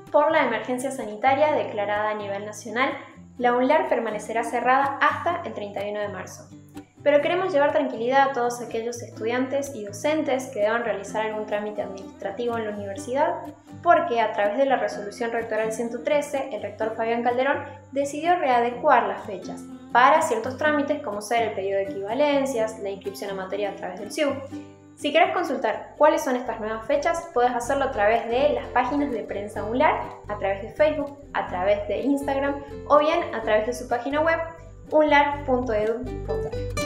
Por la emergencia sanitaria declarada a nivel nacional, la UNLAR permanecerá cerrada hasta el 31 de marzo. Pero queremos llevar tranquilidad a todos aquellos estudiantes y docentes que deban realizar algún trámite administrativo en la universidad, porque a través de la Resolución Rectoral 113, el rector Fabián Calderón decidió readecuar las fechas para ciertos trámites como ser el pedido de equivalencias, la inscripción a materia a través del SIU. Si querés consultar cuáles son estas nuevas fechas, puedes hacerlo a través de las páginas de Prensa UNLAR, a través de Facebook, a través de Instagram o bien a través de su página web unlar.edu.ar.